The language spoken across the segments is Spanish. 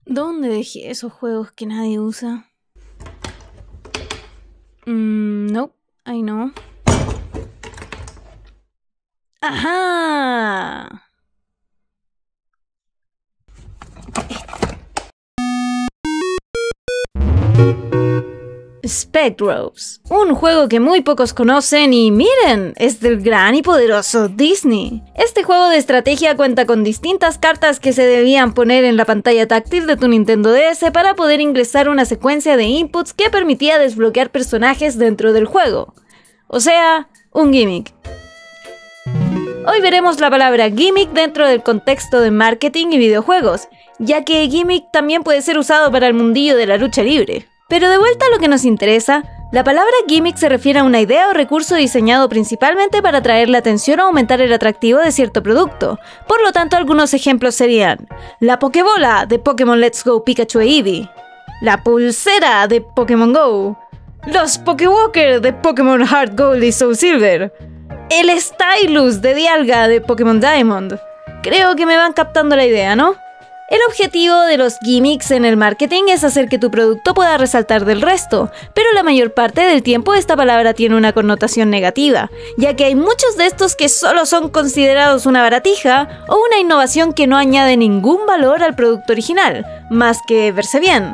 ¿Dónde dejé esos juegos que nadie usa? No, ahí no. ¡Ajá! Spectros, un juego que muy pocos conocen y miren, es del gran y poderoso Disney. Este juego de estrategia cuenta con distintas cartas que se debían poner en la pantalla táctil de tu Nintendo DS para poder ingresar una secuencia de inputs que permitía desbloquear personajes dentro del juego. O sea, un gimmick. Hoy veremos la palabra gimmick dentro del contexto de marketing y videojuegos, ya que gimmick también puede ser usado para el mundillo de la lucha libre. Pero de vuelta a lo que nos interesa, la palabra gimmick se refiere a una idea o recurso diseñado principalmente para atraer la atención o aumentar el atractivo de cierto producto. Por lo tanto, algunos ejemplos serían la Pokébola de Pokémon Let's Go Pikachu e Eevee, la pulsera de Pokémon Go, los Pokéwalker de Pokémon Heart Gold y Soul Silver, el Stylus de Dialga de Pokémon Diamond. Creo que me van captando la idea, ¿no? El objetivo de los gimmicks en el marketing es hacer que tu producto pueda resaltar del resto, pero la mayor parte del tiempo esta palabra tiene una connotación negativa, ya que hay muchos de estos que solo son considerados una baratija o una innovación que no añade ningún valor al producto original, más que verse bien.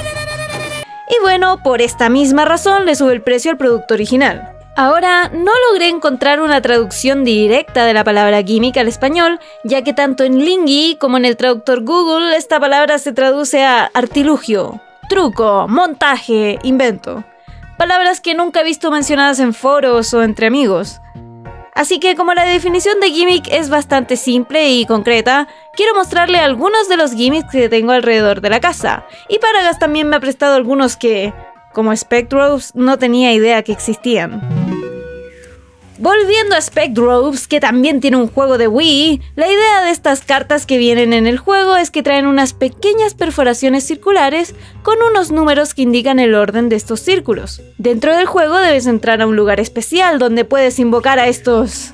Y bueno, por esta misma razón le sube el precio al producto original. Ahora, no logré encontrar una traducción directa de la palabra gimmick al español, ya que tanto en Lingui como en el traductor Google esta palabra se traduce a artilugio, truco, montaje, invento. Palabras que nunca he visto mencionadas en foros o entre amigos. Así que como la definición de gimmick es bastante simple y concreta, quiero mostrarle algunos de los gimmicks que tengo alrededor de la casa. Y Paragas también me ha prestado algunos que, como Spectros, no tenía idea que existían. Volviendo a Spectros, que también tiene un juego de Wii, la idea de estas cartas que vienen en el juego es que traen unas pequeñas perforaciones circulares con unos números que indican el orden de estos círculos. Dentro del juego debes entrar a un lugar especial donde puedes invocar a estos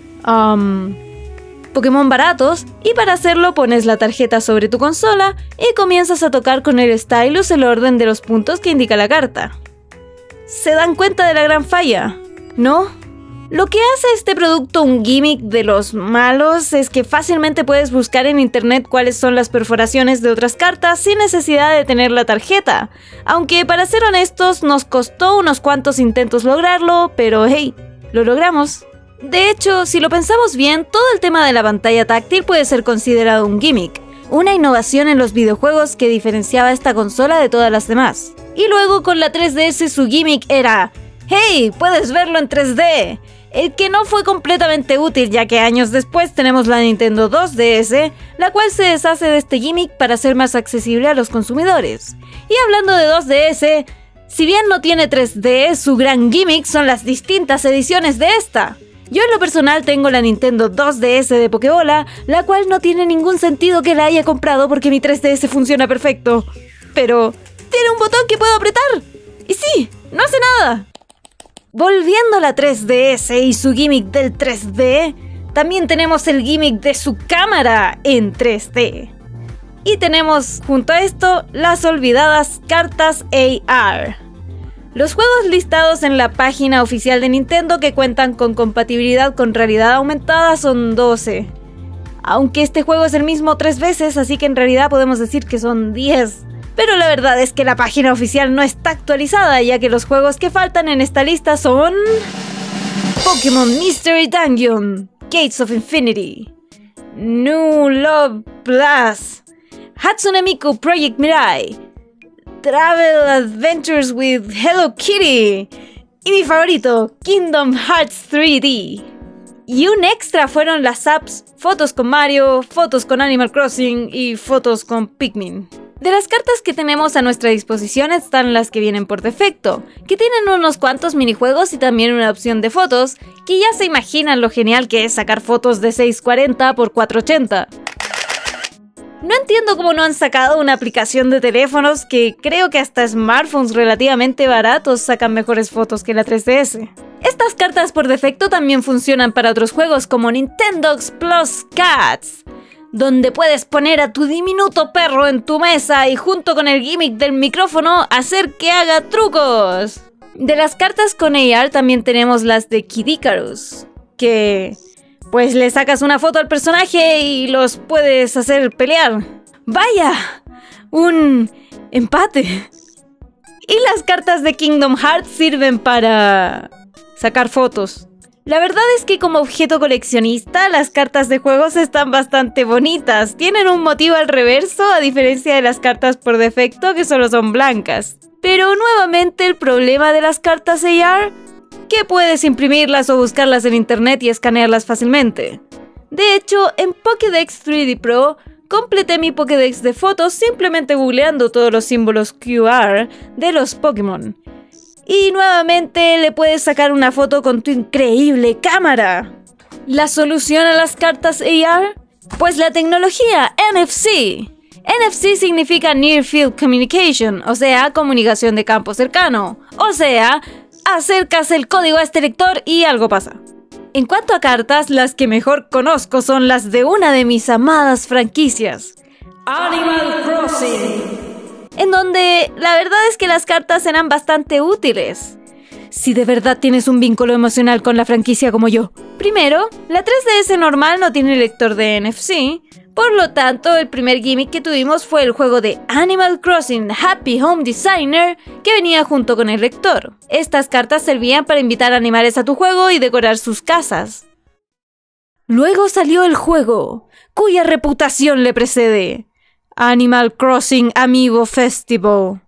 Pokémon baratos, y para hacerlo pones la tarjeta sobre tu consola y comienzas a tocar con el stylus el orden de los puntos que indica la carta. ¿Se dan cuenta de la gran falla? ¿No? Lo que hace este producto un gimmick de los malos es que fácilmente puedes buscar en internet cuáles son las perforaciones de otras cartas sin necesidad de tener la tarjeta, aunque para ser honestos nos costó unos cuantos intentos lograrlo, pero hey, lo logramos. De hecho, si lo pensamos bien, todo el tema de la pantalla táctil puede ser considerado un gimmick, una innovación en los videojuegos que diferenciaba esta consola de todas las demás. Y luego con la 3DS su gimmick era ¡hey! ¡Puedes verlo en 3D! El que no fue completamente útil, ya que años después tenemos la Nintendo 2DS, la cual se deshace de este gimmick para ser más accesible a los consumidores. Y hablando de 2DS, si bien no tiene 3D, su gran gimmick son las distintas ediciones de esta. Yo en lo personal tengo la Nintendo 2DS de Pokébola, la cual no tiene ningún sentido que la haya comprado porque mi 3DS funciona perfecto. Pero tiene un botón que puedo apretar. Y sí, no hace nada. Volviendo a la 3DS y su gimmick del 3D, también tenemos el gimmick de su cámara en 3D. Y tenemos junto a esto las olvidadas cartas AR. Los juegos listados en la página oficial de Nintendo que cuentan con compatibilidad con realidad aumentada son 12. Aunque este juego es el mismo 3 veces, así que en realidad podemos decir que son 10. Pero la verdad es que la página oficial no está actualizada, ya que los juegos que faltan en esta lista son Pokémon Mystery Dungeon, Gates of Infinity, New Love Plus, Hatsune Miku Project Mirai, Travel Adventures with Hello Kitty y mi favorito, Kingdom Hearts 3D. Y un extra fueron las apps Fotos con Mario, Fotos con Animal Crossing y Fotos con Pikmin. De las cartas que tenemos a nuestra disposición están las que vienen por defecto, que tienen unos cuantos minijuegos y también una opción de fotos, que ya se imaginan lo genial que es sacar fotos de 640 x 480. No entiendo cómo no han sacado una aplicación de teléfonos que creo que hasta smartphones relativamente baratos sacan mejores fotos que la 3DS. Estas cartas por defecto también funcionan para otros juegos como Nintendo's Plus Cats, donde puedes poner a tu diminuto perro en tu mesa y junto con el gimmick del micrófono hacer que haga trucos. De las cartas con AR también tenemos las de Kid Icarus, que pues le sacas una foto al personaje y los puedes hacer pelear. ¡Vaya! ¡Un empate! Y las cartas de Kingdom Hearts sirven para sacar fotos. La verdad es que como objeto coleccionista, las cartas de juegos están bastante bonitas. Tienen un motivo al reverso, a diferencia de las cartas por defecto, que solo son blancas. Pero nuevamente el problema de las cartas AR, que puedes imprimirlas o buscarlas en internet y escanearlas fácilmente. De hecho, en Pokédex 3D Pro, completé mi Pokédex de fotos simplemente googleando todos los símbolos QR de los Pokémon. Y nuevamente le puedes sacar una foto con tu increíble cámara. ¿La solución a las cartas AR? Pues la tecnología NFC. NFC significa Near Field Communication, o sea, comunicación de campo cercano. O sea, acercas el código a este lector y algo pasa. En cuanto a cartas, las que mejor conozco son las de una de mis amadas franquicias, Animal Crossing, en donde la verdad es que las cartas eran bastante útiles, si de verdad tienes un vínculo emocional con la franquicia como yo. Primero, la 3DS normal no tiene lector de NFC, por lo tanto el primer gimmick que tuvimos fue el juego de Animal Crossing Happy Home Designer, que venía junto con el lector. Estas cartas servían para invitar animales a tu juego y decorar sus casas. Luego salió el juego, cuya reputación le precede, Animal Crossing Amiibo Festival.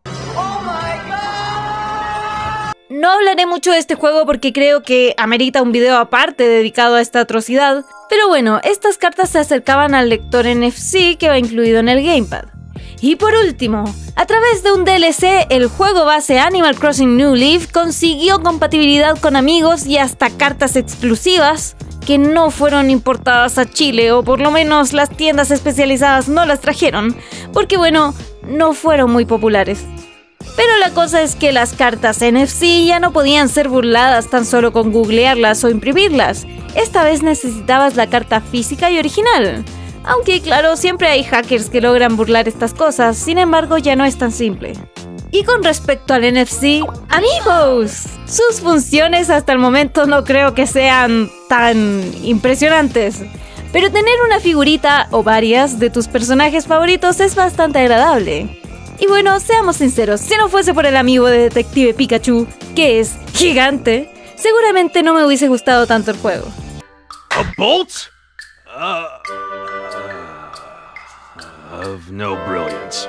No hablaré mucho de este juego porque creo que amerita un video aparte dedicado a esta atrocidad, pero bueno, estas cartas se acercaban al lector NFC que va incluido en el Gamepad. Y por último, a través de un DLC, el juego base Animal Crossing New Leaf consiguió compatibilidad con amigos y hasta cartas exclusivas que no fueron importadas a Chile, o por lo menos las tiendas especializadas no las trajeron, porque bueno, no fueron muy populares. Pero la cosa es que las cartas NFC ya no podían ser burladas tan solo con googlearlas o imprimirlas. Esta vez necesitabas la carta física y original. Aunque claro, siempre hay hackers que logran burlar estas cosas, sin embargo ya no es tan simple. Y con respecto al NFC, amigos, sus funciones hasta el momento no creo que sean tan impresionantes. Pero tener una figurita o varias de tus personajes favoritos es bastante agradable. Y bueno, seamos sinceros, si no fuese por el amigo de Detective Pikachu, que es gigante, seguramente no me hubiese gustado tanto el juego. A bolt? Of no brilliance.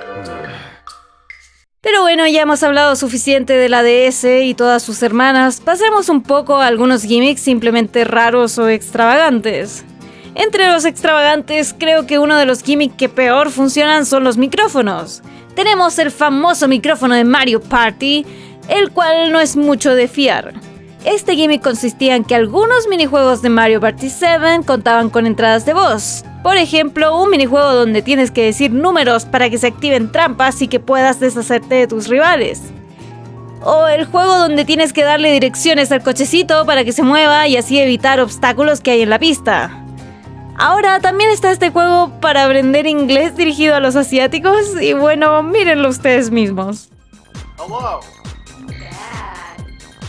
Pero bueno, ya hemos hablado suficiente de la DS y todas sus hermanas. Pasemos un poco a algunos gimmicks simplemente raros o extravagantes. Entre los extravagantes, creo que uno de los gimmicks que peor funcionan son los micrófonos. Tenemos el famoso micrófono de Mario Party, el cual no es mucho de fiar. Este gimmick consistía en que algunos minijuegos de Mario Party 7 contaban con entradas de voz. Por ejemplo, un minijuego donde tienes que decir números para que se activen trampas y que puedas deshacerte de tus rivales. O el juego donde tienes que darle direcciones al cochecito para que se mueva y así evitar obstáculos que hay en la pista. Ahora también está este juego para aprender inglés dirigido a los asiáticos y bueno, mírenlo ustedes mismos. Hello. Dad.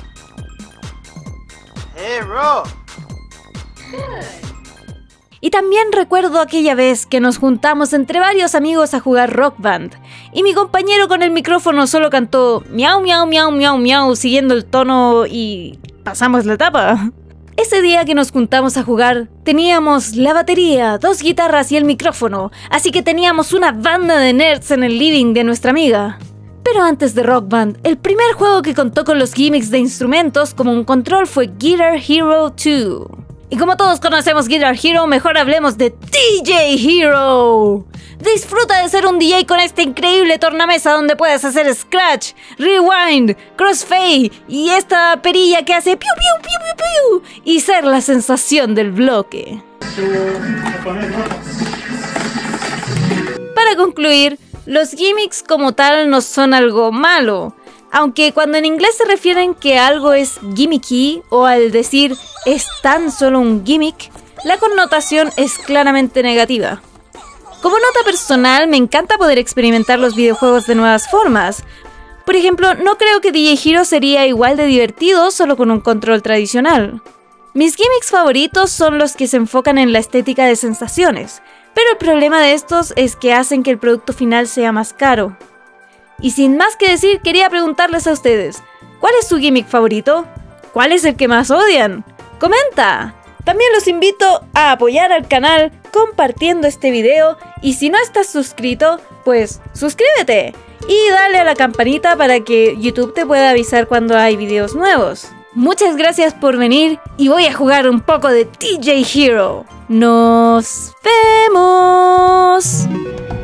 Hey, bro. Y también recuerdo aquella vez que nos juntamos entre varios amigos a jugar Rock Band y mi compañero con el micrófono solo cantó miau miau miau miau miau siguiendo el tono y pasamos la etapa. Ese día que nos juntamos a jugar, teníamos la batería, 2 guitarras y el micrófono, así que teníamos una banda de nerds en el living de nuestra amiga. Pero antes de Rock Band, el primer juego que contó con los gimmicks de instrumentos como un control fue Guitar Hero 2. Y como todos conocemos Guitar Hero, mejor hablemos de DJ Hero. Disfruta de ser un DJ con este increíble tornamesa donde puedes hacer scratch, rewind, crossfade y esta perilla que hace piu piu piu piu piu y ser la sensación del bloque. Para concluir, los gimmicks como tal no son algo malo, aunque cuando en inglés se refieren que algo es gimmicky o al decir es tan solo un gimmick, la connotación es claramente negativa. Como nota personal, me encanta poder experimentar los videojuegos de nuevas formas. Por ejemplo, no creo que DJ Hero sería igual de divertido solo con un control tradicional. Mis gimmicks favoritos son los que se enfocan en la estética de sensaciones, pero el problema de estos es que hacen que el producto final sea más caro. Y sin más que decir, quería preguntarles a ustedes, ¿cuál es su gimmick favorito? ¿Cuál es el que más odian? ¡Comenta! También los invito a apoyar al canal compartiendo este video y si no estás suscrito, pues suscríbete y dale a la campanita para que YouTube te pueda avisar cuando hay videos nuevos. Muchas gracias por venir y voy a jugar un poco de DJ Hero. ¡Nos vemos!